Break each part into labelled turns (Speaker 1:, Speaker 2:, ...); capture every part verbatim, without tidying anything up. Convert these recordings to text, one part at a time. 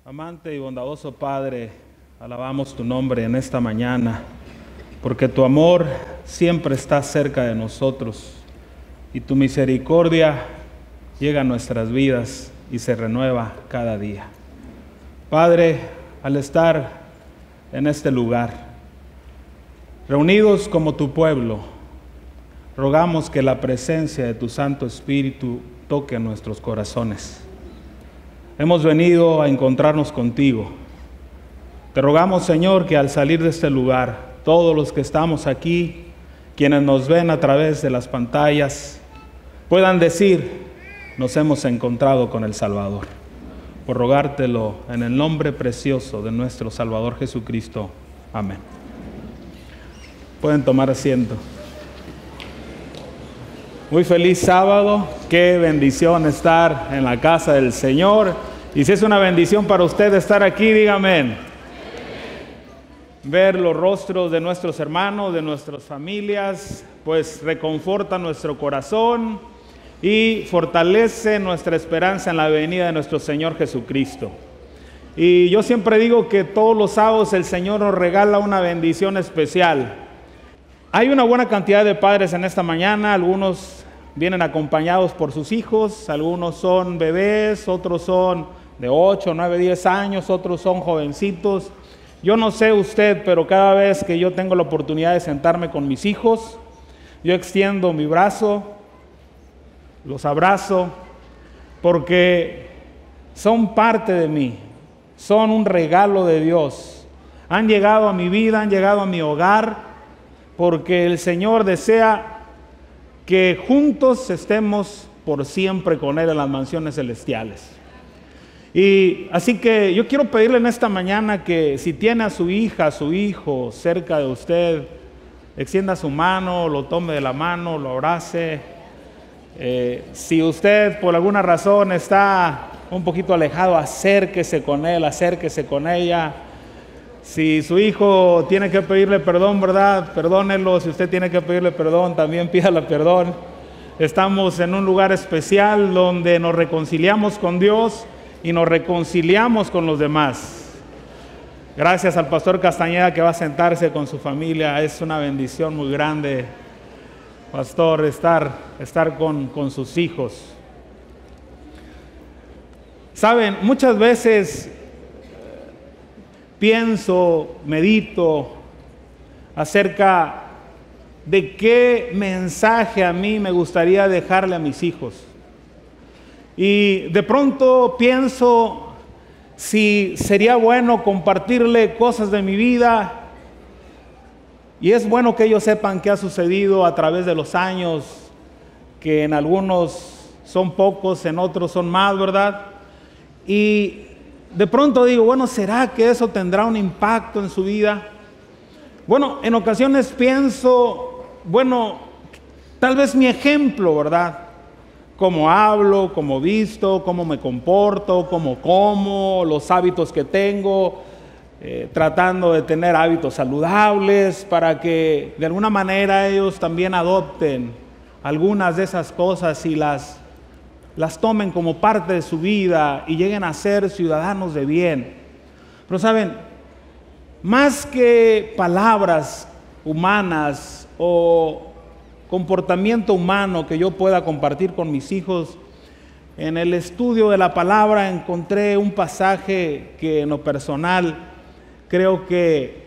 Speaker 1: Amante y bondadoso Padre, alabamos tu nombre en esta mañana, porque tu amor siempre está cerca de nosotros y tu misericordia llega a nuestras vidas y se renueva cada día. Padre, al estar en este lugar, reunidos como tu pueblo, rogamos que la presencia de tu Santo Espíritu toque nuestros corazones. Hemos venido a encontrarnos contigo. Te rogamos, Señor, que al salir de este lugar, todos los que estamos aquí, quienes nos ven a través de las pantallas, puedan decir, nos hemos encontrado con el Salvador. Por rogártelo en el nombre precioso de nuestro Salvador Jesucristo. Amén. Pueden tomar asiento. Muy feliz sábado, qué bendición estar en la casa del Señor. Y si es una bendición para usted estar aquí, dígame. Amén. Ver los rostros de nuestros hermanos, de nuestras familias, pues reconforta nuestro corazón y fortalece nuestra esperanza en la venida de nuestro Señor Jesucristo. Y yo siempre digo que todos los sábados el Señor nos regala una bendición especial. Hay una buena cantidad de padres en esta mañana, algunos vienen acompañados por sus hijos, algunos son bebés, otros son de ocho, nueve, diez años, otros son jovencitos. Yo no sé usted, pero cada vez que yo tengo la oportunidad de sentarme con mis hijos, yo extiendo mi brazo, los abrazo, porque son parte de mí, son un regalo de Dios. Han llegado a mi vida, han llegado a mi hogar, porque el Señor desea que juntos estemos por siempre con Él en las mansiones celestiales. Y así que yo quiero pedirle en esta mañana que si tiene a su hija, a su hijo cerca de usted, extienda su mano, lo tome de la mano, lo abrace. Eh, si usted por alguna razón está un poquito alejado, acérquese con él, acérquese con ella. Si su hijo tiene que pedirle perdón, ¿verdad? Perdónelo. Si usted tiene que pedirle perdón, también pídale perdón. Estamos en un lugar especial donde nos reconciliamos con Dios y nos reconciliamos con los demás. Gracias al pastor Castañeda que va a sentarse con su familia. Es una bendición muy grande, pastor, estar, estar con, con sus hijos. Saben, muchas veces pienso, medito acerca de qué mensaje a mí me gustaría dejarle a mis hijos. Y de pronto pienso si sería bueno compartirle cosas de mi vida. Y es bueno que ellos sepan qué ha sucedido a través de los años, que en algunos son pocos, en otros son más, ¿verdad? Y de pronto digo, bueno, ¿será que eso tendrá un impacto en su vida? Bueno, en ocasiones pienso, bueno, tal vez mi ejemplo, ¿verdad? Cómo hablo, cómo visto, cómo me comporto, cómo como, los hábitos que tengo, eh, tratando de tener hábitos saludables para que de alguna manera ellos también adopten algunas de esas cosas y las, las tomen como parte de su vida y lleguen a ser ciudadanos de bien. Pero saben, más que palabras humanas o comportamiento humano que yo pueda compartir con mis hijos, en el estudio de la palabra encontré un pasaje que en lo personal creo que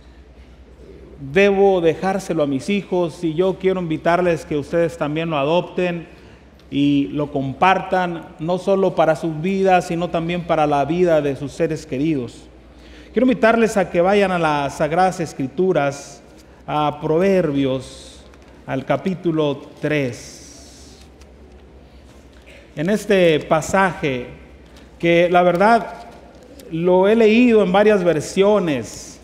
Speaker 1: debo dejárselo a mis hijos, y yo quiero invitarles que ustedes también lo adopten y lo compartan, no solo para sus vidas, sino también para la vida de sus seres queridos. Quiero invitarles a que vayan a las Sagradas Escrituras, a Proverbios, al capítulo tres. En este pasaje, que la verdad lo he leído en varias versiones,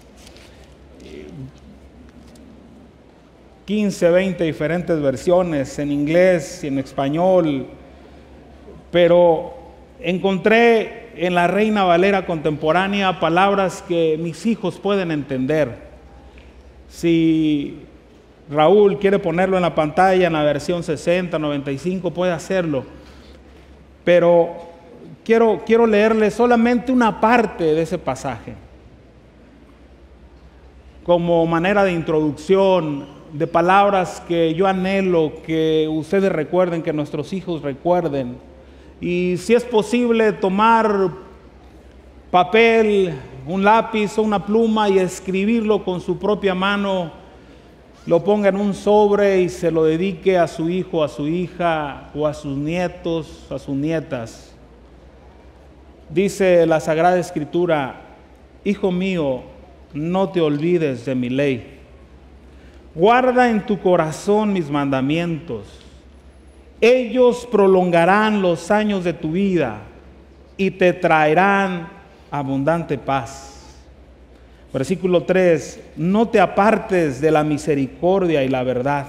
Speaker 1: quince, veinte diferentes versiones, en inglés y en español, pero encontré en la Reina Valera contemporánea palabras que mis hijos pueden entender. Si Raúl quiere ponerlo en la pantalla en la versión sesenta, noventa y cinco, puede hacerlo. Pero quiero, quiero leerle solamente una parte de ese pasaje, como manera de introducción, de palabras que yo anhelo que ustedes recuerden, que nuestros hijos recuerden. Y si es posible, tomar papel, un lápiz o una pluma y escribirlo con su propia mano, lo ponga en un sobre y se lo dedique a su hijo, a su hija o a sus nietos, a sus nietas. Dice la Sagrada Escritura: hijo mío, no te olvides de mi ley. Guarda en tu corazón mis mandamientos. Ellos prolongarán los años de tu vida y te traerán abundante paz. Versículo tres: no te apartes de la misericordia y la verdad.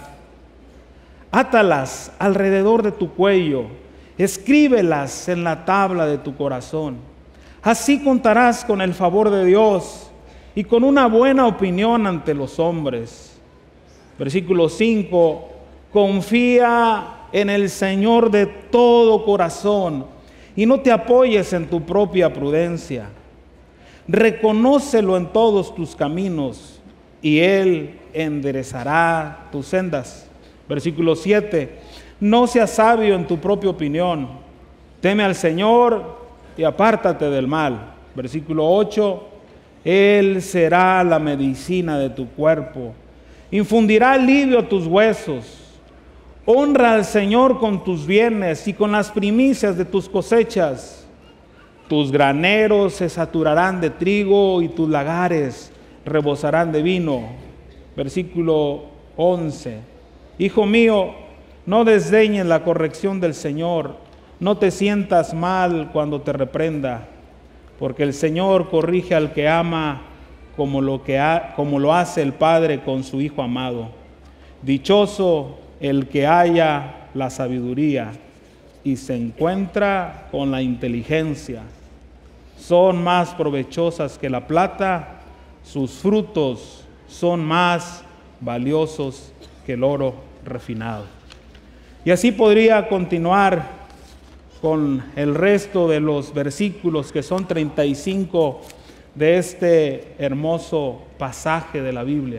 Speaker 1: Átalas alrededor de tu cuello, escríbelas en la tabla de tu corazón. Así contarás con el favor de Dios y con una buena opinión ante los hombres. Versículo cinco: confía en el Señor de todo corazón y no te apoyes en tu propia prudencia. Reconócelo en todos tus caminos y Él enderezará tus sendas. Versículo siete: no seas sabio en tu propia opinión. Teme al Señor y apártate del mal. Versículo ocho: Él será la medicina de tu cuerpo. Infundirá alivio a tus huesos. Honra al Señor con tus bienes y con las primicias de tus cosechas. Tus graneros se saturarán de trigo y tus lagares rebosarán de vino. Versículo once: hijo mío, no desdeñes la corrección del Señor, no te sientas mal cuando te reprenda, porque el Señor corrige al que ama, como lo, que ha, como lo hace el Padre con su Hijo amado. Dichoso el que haya la sabiduría y se encuentra con la inteligencia. Son más provechosas que la plata, sus frutos son más valiosos que el oro refinado. Y así podría continuar con el resto de los versículos, que son treinta y cinco de este hermoso pasaje de la Biblia,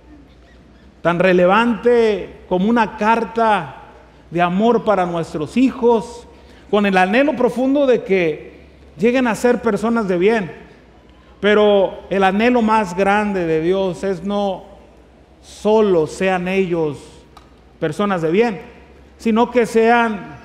Speaker 1: tan relevante como una carta de amor para nuestros hijos, con el anhelo profundo de que lleguen a ser personas de bien. Pero el anhelo más grande de Dios es no solo sean ellos personas de bien, sino que sean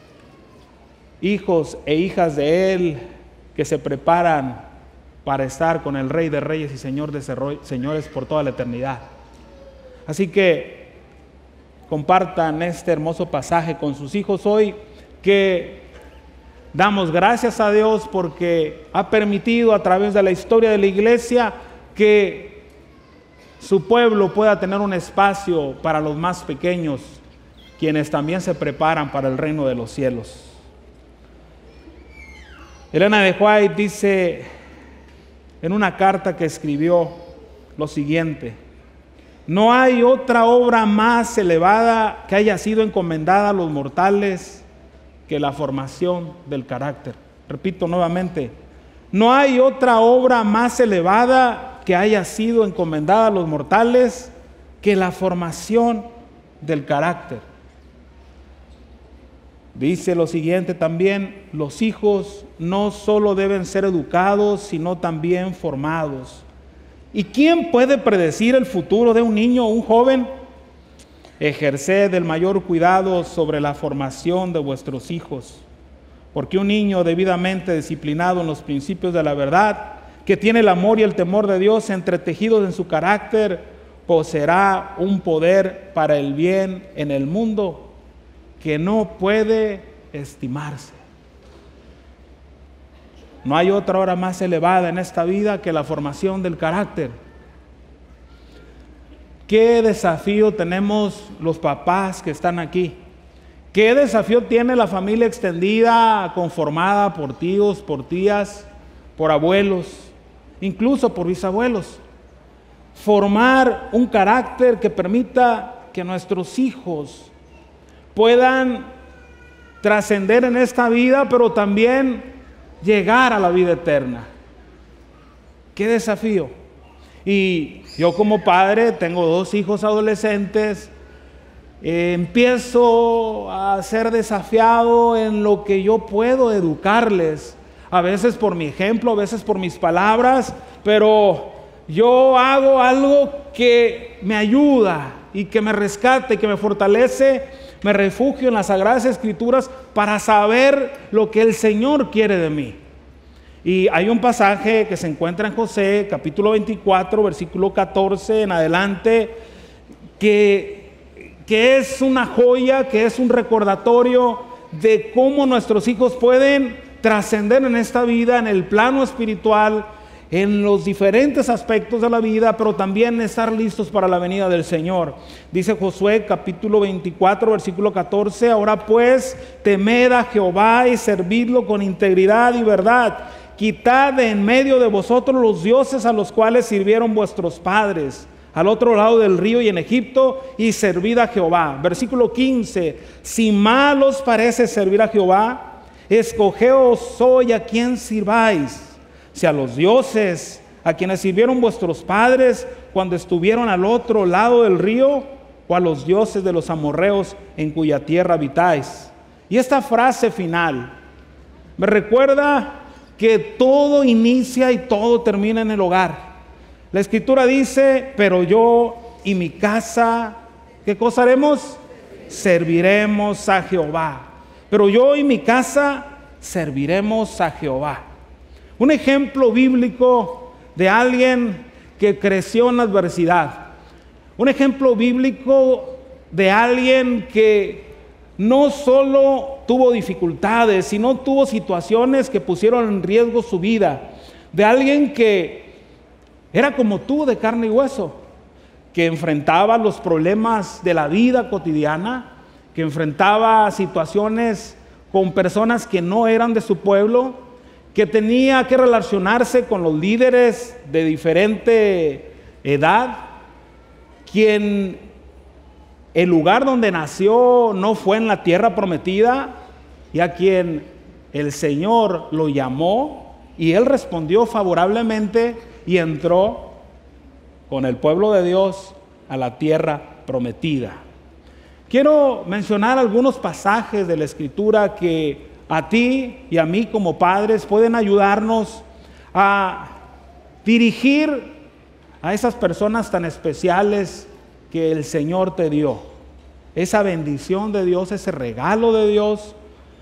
Speaker 1: hijos e hijas de Él que se preparan para estar con el Rey de Reyes y Señor de Señores por toda la eternidad. Así que compartan este hermoso pasaje con sus hijos hoy, que damos gracias a Dios porque ha permitido a través de la historia de la iglesia que su pueblo pueda tener un espacio para los más pequeños, quienes también se preparan para el reino de los cielos. Elena de White dice en una carta que escribió lo siguiente: no hay otra obra más elevada que haya sido encomendada a los mortales que la formación del carácter. Repito nuevamente, no hay otra obra más elevada que haya sido encomendada a los mortales que la formación del carácter. Dice lo siguiente también: los hijos no solo deben ser educados, sino también formados. ¿Y quién puede predecir el futuro de un niño o un joven? Ejerced el mayor cuidado sobre la formación de vuestros hijos, porque un niño debidamente disciplinado en los principios de la verdad, que tiene el amor y el temor de Dios entretejidos en su carácter, poseerá un poder para el bien en el mundo que no puede estimarse. No hay otra obra más elevada en esta vida que la formación del carácter. ¿Qué desafío tenemos los papás que están aquí? ¿Qué desafío tiene la familia extendida, conformada por tíos, por tías, por abuelos, incluso por bisabuelos? Formar un carácter que permita que nuestros hijos puedan trascender en esta vida, pero también llegar a la vida eterna. ¡Qué desafío! Y yo como padre, tengo dos hijos adolescentes, eh, empiezo a ser desafiado en lo que yo puedo educarles, a veces por mi ejemplo, a veces por mis palabras, pero yo hago algo que me ayuda y que me rescate, que me fortalece, me refugio en las Sagradas Escrituras para saber lo que el Señor quiere de mí. Y hay un pasaje que se encuentra en Josué, capítulo veinticuatro, versículo catorce en adelante, que, que es una joya, que es un recordatorio de cómo nuestros hijos pueden trascender en esta vida, en el plano espiritual, en los diferentes aspectos de la vida, pero también estar listos para la venida del Señor. Dice Josué capítulo veinticuatro, versículo catorce, ahora pues temed a Jehová y servidlo con integridad y verdad. Quitad de en medio de vosotros los dioses a los cuales sirvieron vuestros padres al otro lado del río y en Egipto, y servid a Jehová. Versículo quince, si mal os parece servir a Jehová, escogeos hoy a quien sirváis, si a los dioses a quienes sirvieron vuestros padres cuando estuvieron al otro lado del río, o a los dioses de los amorreos en cuya tierra habitáis. Y esta frase final me recuerda que todo inicia y todo termina en el hogar. La Escritura dice, pero yo y mi casa, ¿qué cosa haremos? Serviremos a Jehová. Pero yo y mi casa serviremos a Jehová. Un ejemplo bíblico de alguien que creció en la adversidad. Un ejemplo bíblico de alguien que no solo tuvo dificultades, sino tuvo situaciones que pusieron en riesgo su vida. De alguien que era como tú, de carne y hueso, que enfrentaba los problemas de la vida cotidiana, que enfrentaba situaciones con personas que no eran de su pueblo, que tenía que relacionarse con los líderes de diferente edad, quien el lugar donde nació no fue en la tierra prometida, y a quien el Señor lo llamó y él respondió favorablemente y entró con el pueblo de Dios a la tierra prometida. Quiero mencionar algunos pasajes de la Escritura que a ti y a mí como padres pueden ayudarnos a dirigir a esas personas tan especiales que el Señor te dio. Esa bendición de Dios, ese regalo de Dios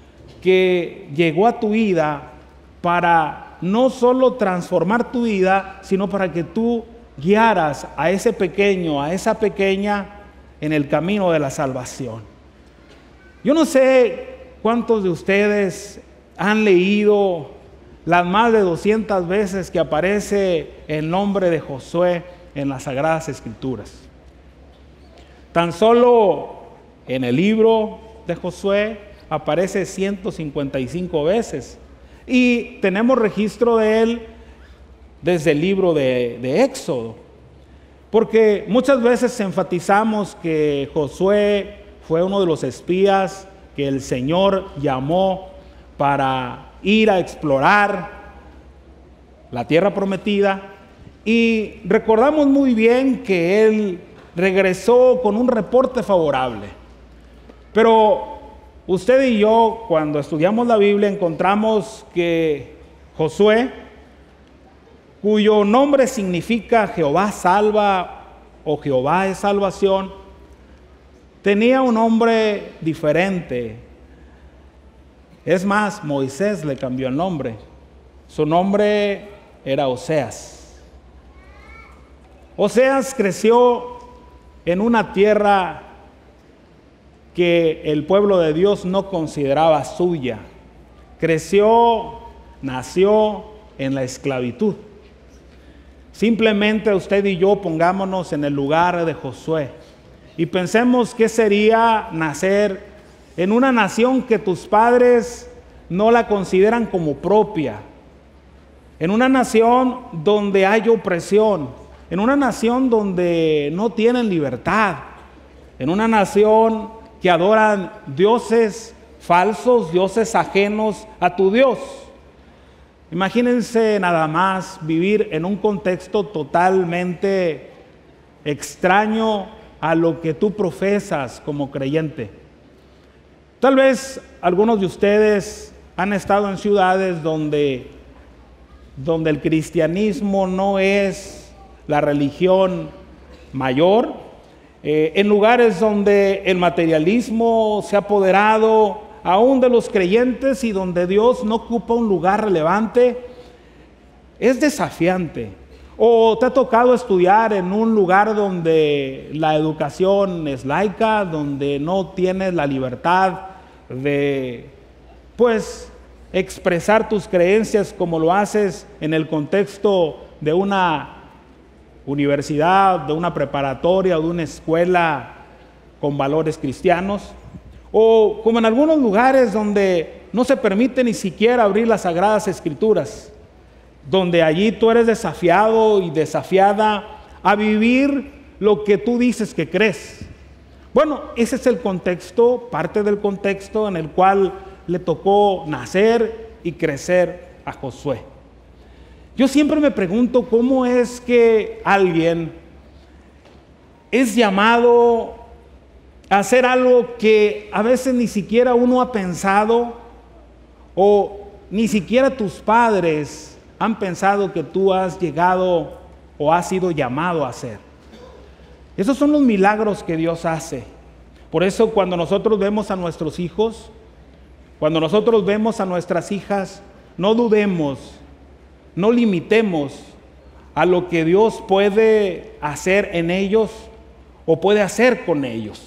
Speaker 1: que llegó a tu vida para no solo transformar tu vida, sino para que tú guiaras a ese pequeño, a esa pequeña en el camino de la salvación. Yo no sé cuántos de ustedes han leído las más de doscientas veces que aparece el nombre de Josué en las Sagradas Escrituras. Tan solo en el libro de Josué aparece ciento cincuenta y cinco veces. Y tenemos registro de él desde el libro de, de Éxodo. Porque muchas veces enfatizamos que Josué fue uno de los espías que el Señor llamó para ir a explorar la tierra prometida. Y recordamos muy bien que él regresó con un reporte favorable. Pero usted y yo, cuando estudiamos la Biblia, encontramos que Josué, cuyo nombre significa Jehová salva o Jehová es salvación, tenía un nombre diferente. Es más, Moisés le cambió el nombre. Su nombre era Oseas. Oseas creció en una tierra que el pueblo de Dios no consideraba suya. Creció, nació en la esclavitud. Simplemente usted y yo pongámonos en el lugar de Josué y pensemos qué sería nacer en una nación que tus padres no la consideran como propia, en una nación donde hay opresión, en una nación donde no tienen libertad, en una nación que adoran dioses falsos, dioses ajenos a tu Dios. Imagínense nada más vivir en un contexto totalmente extraño a lo que tú profesas como creyente. Tal vez algunos de ustedes han estado en ciudades donde, donde el cristianismo no es la religión mayor, eh, en lugares donde el materialismo se ha apoderado aún de los creyentes y donde Dios no ocupa un lugar relevante. Es desafiante. O te ha tocado estudiar en un lugar donde la educación es laica, donde no tienes la libertad de, pues, expresar tus creencias como lo haces en el contexto de una universidad, de una preparatoria o de una escuela con valores cristianos. O como en algunos lugares donde no se permite ni siquiera abrir las Sagradas Escrituras, donde allí tú eres desafiado y desafiada a vivir lo que tú dices que crees. Bueno, ese es el contexto, parte del contexto en el cual le tocó nacer y crecer a Josué. Yo siempre me pregunto cómo es que alguien es llamado a hacer algo que a veces ni siquiera uno ha pensado, o ni siquiera tus padres han pensado que tú has llegado o has sido llamado a hacer. Esos son los milagros que Dios hace. Por eso cuando nosotros vemos a nuestros hijos, cuando nosotros vemos a nuestras hijas, no dudemos, no limitemos a lo que Dios puede hacer en ellos o puede hacer con ellos.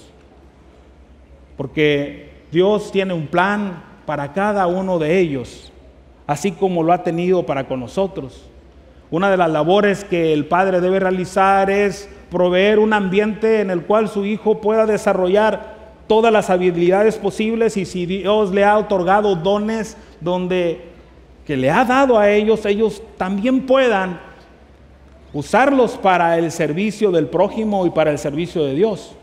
Speaker 1: Porque Dios tiene un plan para cada uno de ellos, así como lo ha tenido para con nosotros. Una de las labores que el padre debe realizar es proveer un ambiente en el cual su hijo pueda desarrollar todas las habilidades posibles, y si Dios le ha otorgado dones donde que le ha dado a ellos, ellos también puedan usarlos para el servicio del prójimo y para el servicio de Dios.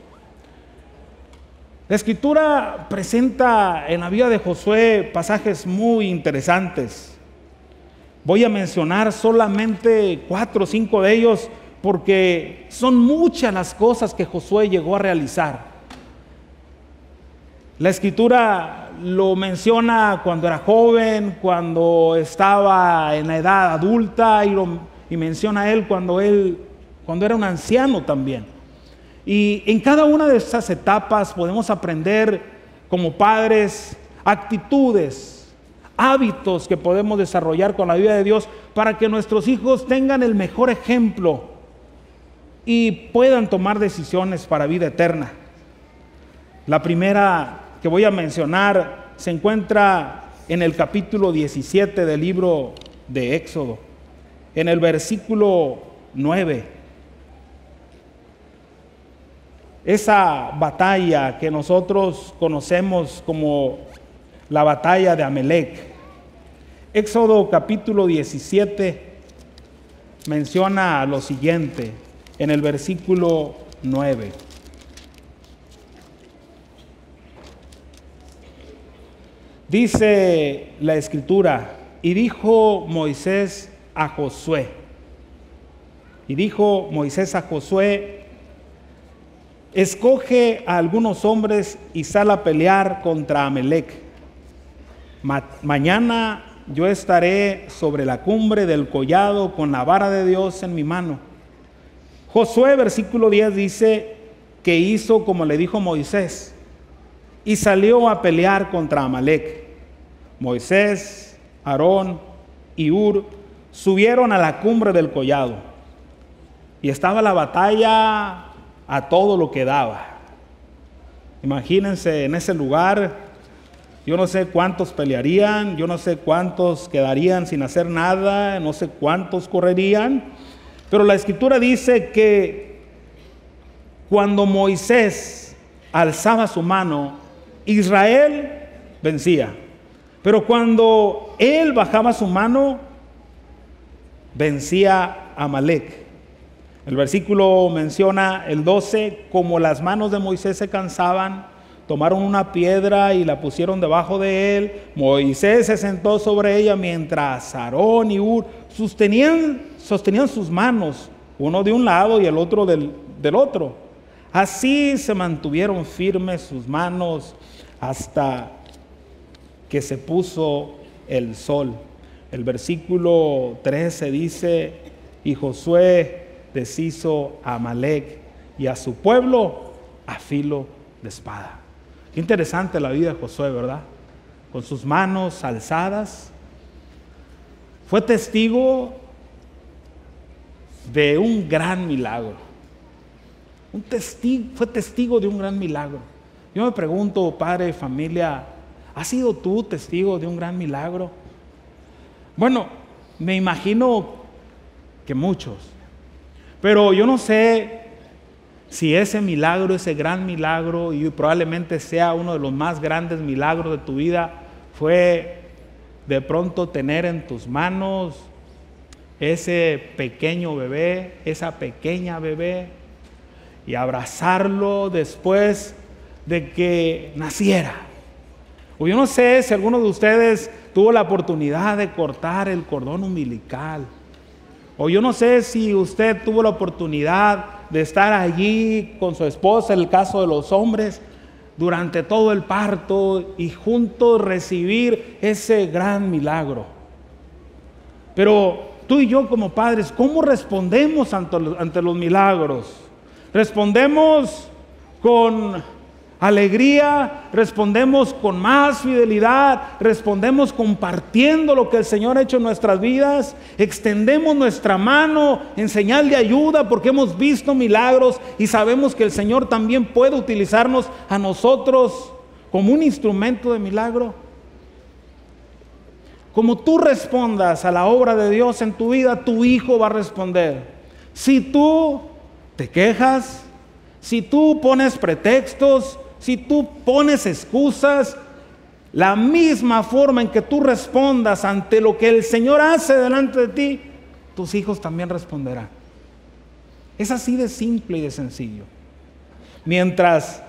Speaker 1: La Escritura presenta en la vida de Josué pasajes muy interesantes. Voy a mencionar solamente cuatro o cinco de ellos porque son muchas las cosas que Josué llegó a realizar. La Escritura lo menciona cuando era joven, cuando estaba en la edad adulta, y, lo, y menciona a él cuando él cuando era un anciano también. Y en cada una de esas etapas podemos aprender como padres actitudes, hábitos que podemos desarrollar con la vida de Dios para que nuestros hijos tengan el mejor ejemplo y puedan tomar decisiones para vida eterna. La primera que voy a mencionar se encuentra en el capítulo diecisiete del libro de Éxodo, en el versículo nueve. Esa batalla que nosotros conocemos como la batalla de Amalec. Éxodo capítulo diecisiete menciona lo siguiente en el versículo nueve. Dice la Escritura: y dijo Moisés a Josué, y dijo Moisés a Josué, escoge a algunos hombres y sal a pelear contra Amalec. Ma- mañana yo estaré sobre la cumbre del collado con la vara de Dios en mi mano. Josué, versículo diez, dice que hizo como le dijo Moisés y salió a pelear contra Amalec. Moisés, Aarón y Hur subieron a la cumbre del collado y estaba la batalla a todo lo que daba. Imagínense en ese lugar, yo no sé cuántos pelearían, yo no sé cuántos quedarían sin hacer nada, no sé cuántos correrían, pero la Escritura dice que cuando Moisés alzaba su mano, Israel vencía, pero cuando él bajaba su mano, vencía a Amalec. El versículo menciona el doce, como las manos de Moisés se cansaban, tomaron una piedra y la pusieron debajo de él. Moisés se sentó sobre ella mientras Aarón y Hur sostenían, sostenían sus manos, uno de un lado y el otro del, del otro. Así se mantuvieron firmes sus manos hasta que se puso el sol. El versículo trece dice: y Josué deshizo a Amalec y a su pueblo a filo de espada. Qué interesante la vida de Josué, ¿verdad? Con sus manos alzadas, fue testigo de un gran milagro. Un testigo, fue testigo de un gran milagro. Yo me pregunto, padre, familia, ¿has sido tú testigo de un gran milagro? Bueno, me imagino que muchos, pero yo no sé si ese milagro, ese gran milagro, y probablemente sea uno de los más grandes milagros de tu vida, fue de pronto tener en tus manos ese pequeño bebé, esa pequeña bebé, y abrazarlo después de que naciera. O yo no sé si alguno de ustedes tuvo la oportunidad de cortar el cordón umbilical. O yo no sé si usted tuvo la oportunidad de estar allí con su esposa, en el caso de los hombres, durante todo el parto y juntos recibir ese gran milagro. Pero tú y yo como padres, ¿cómo respondemos ante los, ante los milagros? ¿Respondemos con alegría? ¿Respondemos con más fidelidad? ¿Respondemos compartiendo lo que el Señor ha hecho en nuestras vidas? ¿Extendemos nuestra mano en señal de ayuda porque hemos visto milagros y sabemos que el Señor también puede utilizarnos a nosotros como un instrumento de milagro? Como tú respondas a la obra de Dios en tu vida, tu hijo va a responder. Si tú te quejas, si tú pones pretextos, si tú pones excusas, la misma forma en que tú respondas ante lo que el Señor hace delante de ti, tus hijos también responderán. Es así de simple y de sencillo. Mientras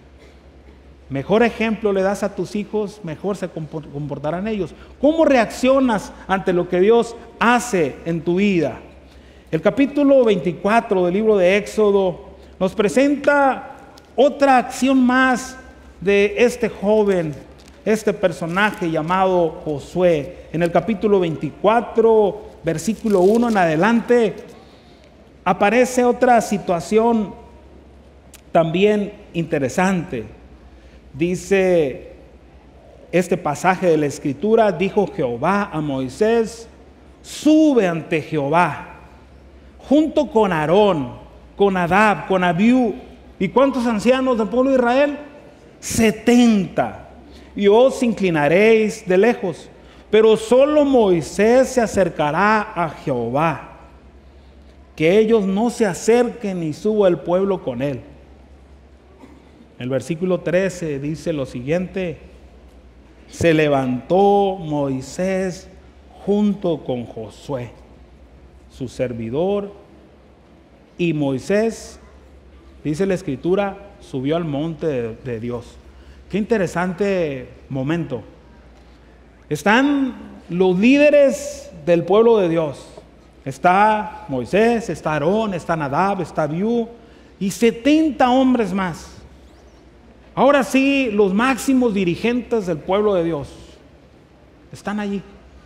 Speaker 1: mejor ejemplo le das a tus hijos, mejor se comportarán ellos. ¿Cómo reaccionas ante lo que Dios hace en tu vida? El capítulo veinticuatro del libro de Éxodo nos presenta otra acción más de este joven, este personaje llamado Josué. En el capítulo veinticuatro, versículo uno en adelante, aparece otra situación también interesante. Dice este pasaje de la Escritura: dijo Jehová a Moisés: sube ante Jehová, junto con Aarón, con Nadab, con Abiú. ¿Y cuántos ancianos del pueblo de Israel? setenta. Y os inclinaréis de lejos, pero solo Moisés se acercará a Jehová, que ellos no se acerquen ni suba el pueblo con él. El versículo trece dice lo siguiente: se levantó Moisés junto con Josué, su servidor, y Moisés, dice la Escritura, subió al monte de, de Dios. Qué interesante momento. Están los líderes del pueblo de Dios. Está Moisés, está Aarón, está Nadab, está Abiú y setenta hombres más. Ahora sí, los máximos dirigentes del pueblo de Dios están allí.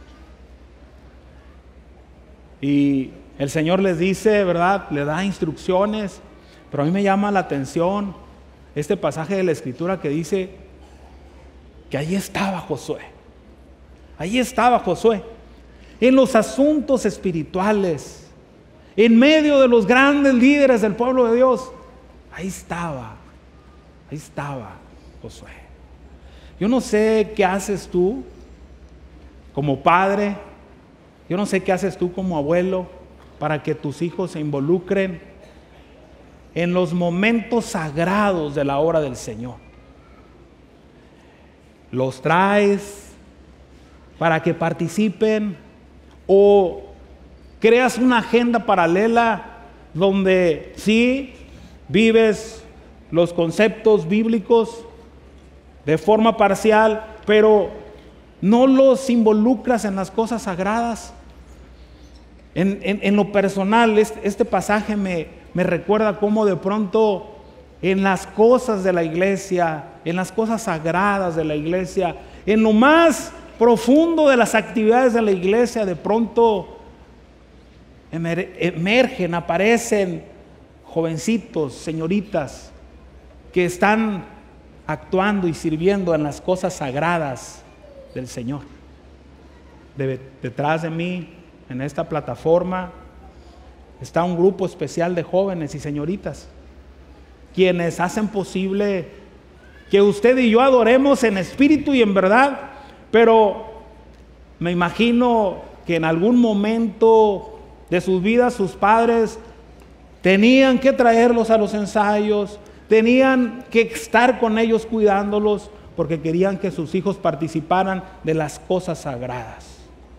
Speaker 1: Y el Señor les dice, ¿verdad? Le da instrucciones, pero a mí me llama la atención este pasaje de la Escritura que dice que allí estaba Josué. Allí estaba Josué, en los asuntos espirituales, en medio de los grandes líderes del pueblo de Dios. Ahí estaba, ahí estaba Josué. Yo no sé qué haces tú como padre, yo no sé qué haces tú como abuelo para que tus hijos se involucren en los momentos sagrados de la obra del Señor. Los traes para que participen o creas una agenda paralela donde sí vives los conceptos bíblicos, de forma parcial, pero no los involucras en las cosas sagradas. En, en, en lo personal, este, este pasaje me, me recuerda cómo de pronto en las cosas de la iglesia, en las cosas sagradas de la iglesia, en lo más profundo de las actividades de la iglesia, de pronto emer, emergen, aparecen jovencitos, señoritas, que están actuando y sirviendo en las cosas sagradas del Señor. De, detrás de mí, en esta plataforma, está un grupo especial de jóvenes y señoritas, quienes hacen posible que usted y yo adoremos en espíritu y en verdad. Pero me imagino que en algún momento de sus vidas sus padres tenían que traerlos a los ensayos, tenían que estar con ellos cuidándolos, porque querían que sus hijos participaran de las cosas sagradas.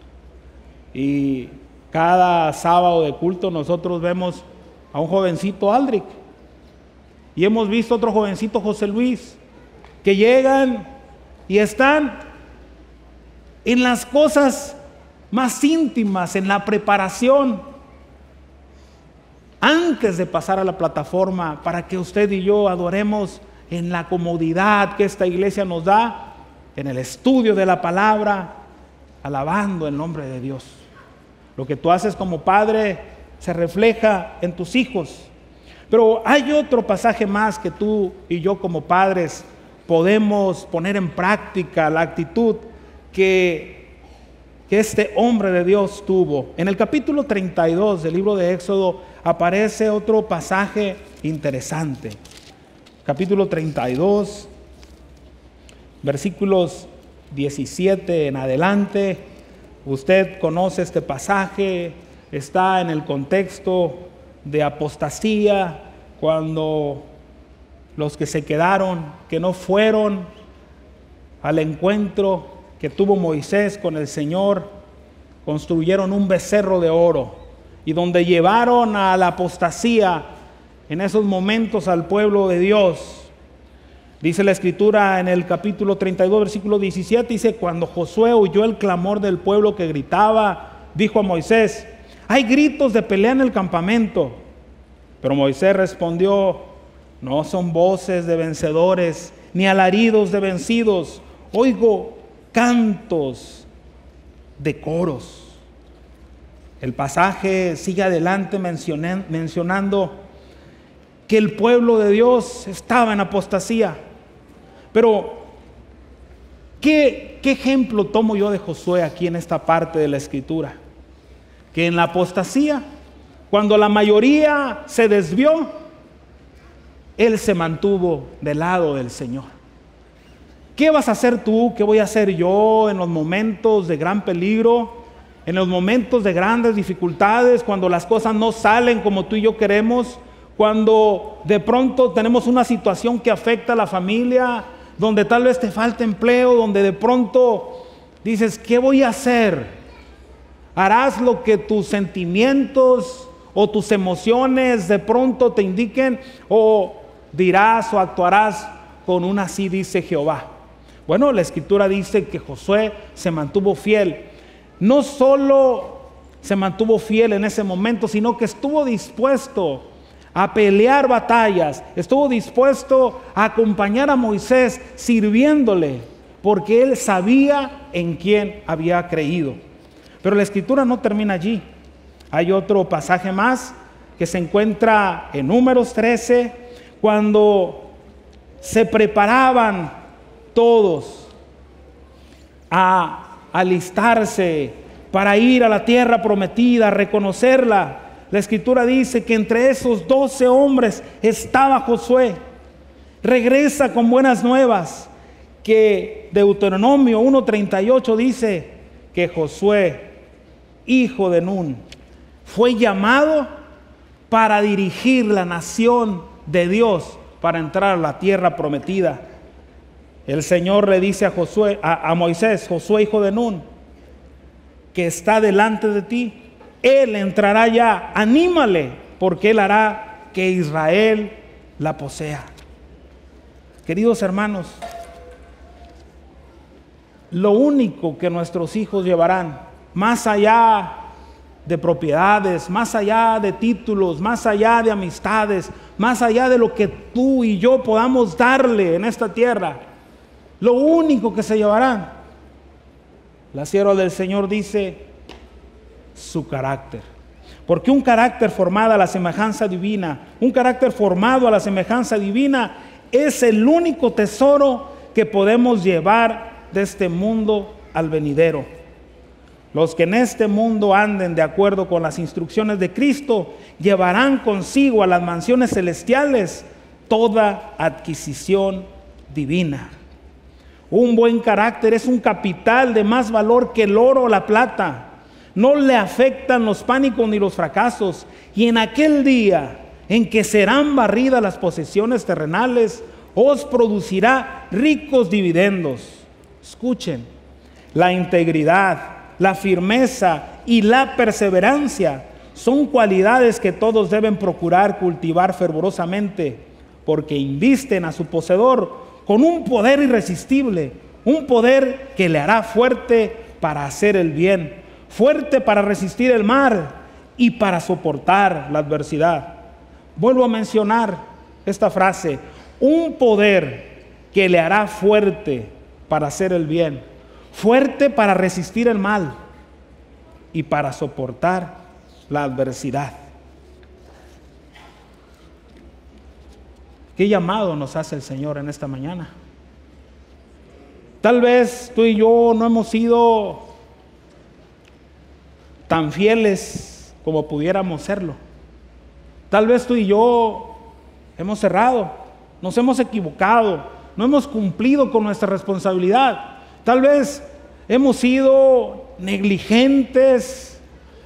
Speaker 1: Y cada sábado de culto nosotros vemos a un jovencito Aldrich, y hemos visto otro jovencito José Luis, que llegan y están en las cosas más íntimas, en la preparación, antes de pasar a la plataforma, para que usted y yo adoremos en la comodidad que esta iglesia nos da, en el estudio de la palabra, alabando el nombre de Dios. Lo que tú haces como padre se refleja en tus hijos. Pero hay otro pasaje más que tú y yo como padres podemos poner en práctica, la actitud que, que este hombre de Dios tuvo. En el capítulo treinta y dos del libro de Éxodo aparece otro pasaje interesante. Capítulo treinta y dos, versículos diecisiete en adelante. Usted conoce este pasaje, está en el contexto de apostasía, cuando los que se quedaron, que no fueron al encuentro que tuvo Moisés con el Señor, construyeron un becerro de oro, y donde llevaron a la apostasía en esos momentos al pueblo de Dios. Dice la escritura en el capítulo treinta y dos, versículo diecisiete, dice: cuando Josué oyó el clamor del pueblo que gritaba, dijo a Moisés: hay gritos de pelea en el campamento. Pero Moisés respondió: no son voces de vencedores, ni alaridos de vencidos, oigo cantos de coros. El pasaje sigue adelante mencionando que el pueblo de Dios estaba en apostasía. Pero, ¿qué, qué ejemplo tomo yo de Josué aquí en esta parte de la escritura? Que en la apostasía, cuando la mayoría se desvió, él se mantuvo del lado del Señor. ¿Qué vas a hacer tú? ¿Qué voy a hacer yo en los momentos de gran peligro? En los momentos de grandes dificultades, cuando las cosas no salen como tú y yo queremos, cuando de pronto tenemos una situación que afecta a la familia, donde tal vez te falta empleo, donde de pronto dices: ¿qué voy a hacer? ¿Harás lo que tus sentimientos o tus emociones de pronto te indiquen, o dirás o actuarás con un así dice Jehová? Bueno, la escritura dice que Josué se mantuvo fiel. No solo se mantuvo fiel en ese momento, sino que estuvo dispuesto a pelear batallas, estuvo dispuesto a acompañar a Moisés sirviéndole, porque él sabía en quién había creído. Pero la escritura no termina allí. Hay otro pasaje más que se encuentra en Números trece, cuando se preparaban todos a alistarse para ir a la tierra prometida, a reconocerla. La escritura dice que entre esos doce hombres estaba Josué. Regresa con buenas nuevas, que Deuteronomio uno treinta y ocho dice que Josué, hijo de Nun, fue llamado para dirigir la nación de Dios para entrar a la tierra prometida. El Señor le dice a Josué, a, a Moisés: Josué, hijo de Nun, que está delante de ti, él entrará ya, anímale, porque él hará que Israel la posea. Queridos hermanos, lo único que nuestros hijos llevarán, más allá de propiedades, más allá de títulos, más allá de amistades, más allá de lo que tú y yo podamos darle en esta tierra, lo único que se llevarán, la sierva del Señor dice, su carácter. Porque un carácter formado a la semejanza divina, un carácter formado a la semejanza divina es el único tesoro que podemos llevar de este mundo al venidero. Los que en este mundo anden de acuerdo con las instrucciones de Cristo llevarán consigo a las mansiones celestiales toda adquisición divina. Un buen carácter es un capital de más valor que el oro o la plata. No le afectan los pánicos ni los fracasos, y en aquel día en que serán barridas las posesiones terrenales, os producirá ricos dividendos. Escuchen, la integridad, la firmeza y la perseverancia son cualidades que todos deben procurar cultivar fervorosamente, porque invisten a su poseedor con un poder irresistible, un poder que le hará fuerte para hacer el bien, fuerte para resistir el mal y para soportar la adversidad. Vuelvo a mencionar esta frase, un poder que le hará fuerte para hacer el bien, fuerte para resistir el mal y para soportar la adversidad. ¿Qué llamado nos hace el Señor en esta mañana? Tal vez tú y yo no hemos sido tan fieles como pudiéramos serlo. Tal vez tú y yo hemos errado, nos hemos equivocado, no hemos cumplido con nuestra responsabilidad. Tal vez hemos sido negligentes,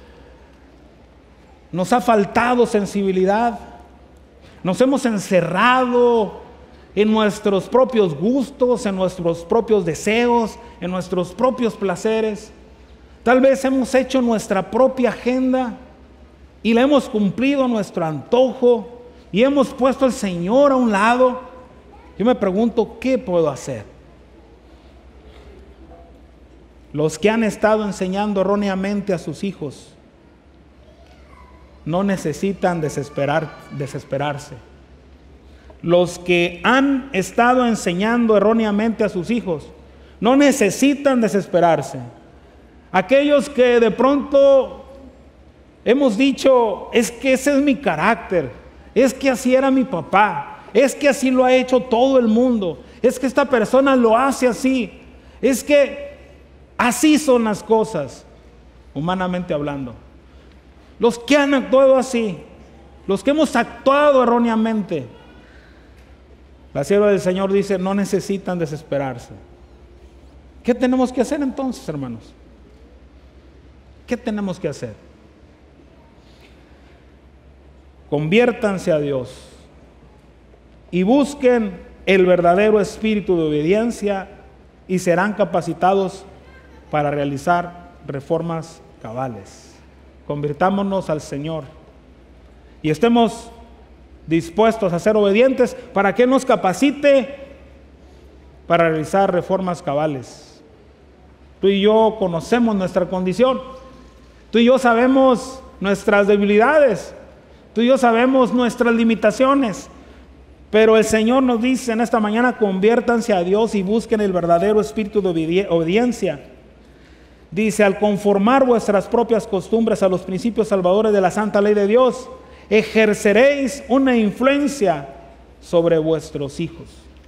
Speaker 1: nos ha faltado sensibilidad, nos hemos encerrado en nuestros propios gustos, en nuestros propios deseos, en nuestros propios placeres. Tal vez hemos hecho nuestra propia agenda y la hemos cumplido a nuestro antojo y hemos puesto al Señor a un lado. Yo me pregunto, ¿qué puedo hacer? Los que han estado enseñando erróneamente a sus hijos no necesitan desesperar, desesperarse. Los que han estado enseñando erróneamente a sus hijos no necesitan desesperarse. Aquellos que de pronto hemos dicho, es que ese es mi carácter, es que así era mi papá, es que así lo ha hecho todo el mundo, es que esta persona lo hace así, es que así son las cosas, humanamente hablando. Los que han actuado así, los que hemos actuado erróneamente, la sierva del Señor dice, no necesitan desesperarse. ¿Qué tenemos que hacer entonces, hermanos? ¿Qué tenemos que hacer? Conviértanse a Dios y busquen el verdadero espíritu de obediencia y serán capacitados para realizar reformas cabales. Convirtámonos al Señor y estemos dispuestos a ser obedientes para que nos capacite para realizar reformas cabales. Tú y yo conocemos nuestra condición, tú y yo sabemos nuestras debilidades, tú y yo sabemos nuestras limitaciones, pero el Señor nos dice en esta mañana, conviértanse a Dios y busquen el verdadero espíritu de obediencia. Dice, al conformar vuestras propias costumbres a los principios salvadores de la santa ley de Dios, ejerceréis una influencia sobre vuestros hijos.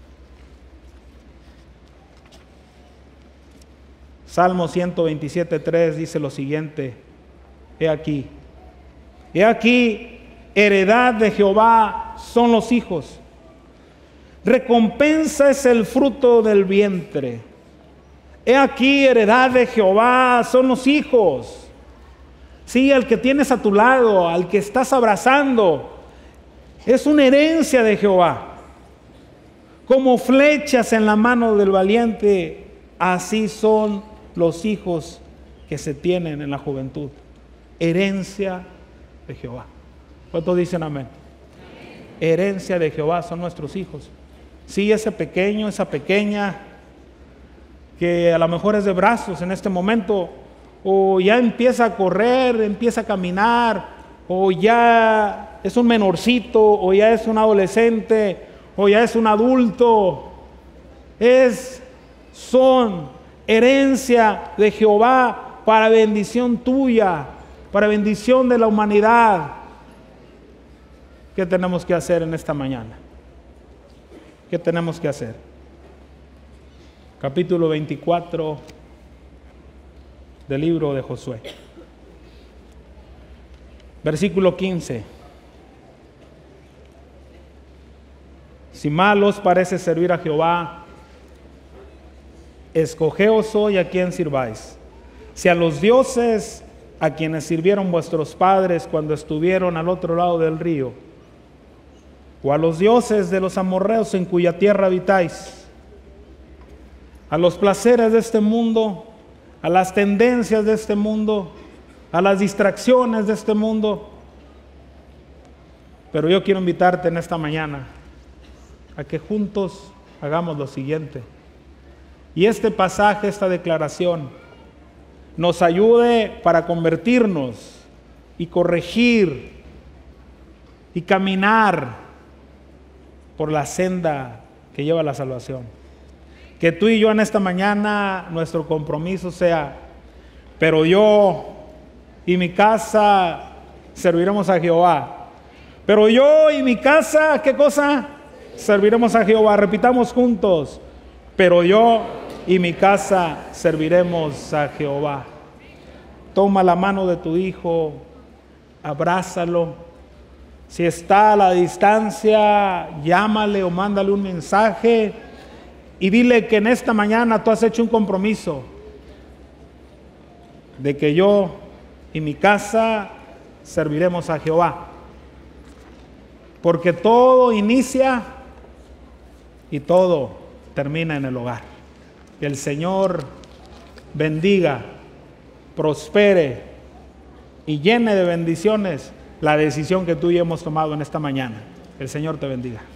Speaker 1: Salmo ciento veintisiete, tres dice lo siguiente, he aquí, he aquí, heredad de Jehová son los hijos, recompensa es el fruto del vientre. He aquí, heredad de Jehová son los hijos. Sí, al que tienes a tu lado, al que estás abrazando, es una herencia de Jehová. Como flechas en la mano del valiente, así son los hijos que se tienen en la juventud. Herencia de Jehová. ¿Cuántos dicen amén? Herencia de Jehová son nuestros hijos. Sí, ese pequeño, esa pequeña, que a lo mejor es de brazos en este momento, o ya empieza a correr, empieza a caminar, o ya es un menorcito, o ya es un adolescente, o ya es un adulto, es, son herencia de Jehová para bendición tuya, para bendición de la humanidad. ¿Qué tenemos que hacer en esta mañana? ¿Qué tenemos que hacer? Capítulo veinticuatro del libro de Josué. Versículo quince. Si mal os parece servir a Jehová, escogeos hoy a quién sirváis. Si a los dioses a quienes sirvieron vuestros padres cuando estuvieron al otro lado del río, o a los dioses de los amorreos en cuya tierra habitáis, a los placeres de este mundo, a las tendencias de este mundo, a las distracciones de este mundo. Pero yo quiero invitarte en esta mañana a que juntos hagamos lo siguiente. Y este pasaje, esta declaración, nos ayude para convertirnos y corregir y caminar por la senda que lleva a la salvación. Que tú y yo en esta mañana, nuestro compromiso sea, pero yo y mi casa serviremos a Jehová. Pero yo y mi casa, ¿qué cosa? Serviremos a Jehová. Repitamos juntos, pero yo y mi casa serviremos a Jehová. Toma la mano de tu hijo, abrázalo. Si está a la distancia, llámale o mándale un mensaje y dile que en esta mañana tú has hecho un compromiso de que yo y mi casa serviremos a Jehová. Porque todo inicia y todo termina en el hogar. Que el Señor bendiga, prospere y llene de bendiciones la decisión que tú y yo hemos tomado en esta mañana. El Señor te bendiga.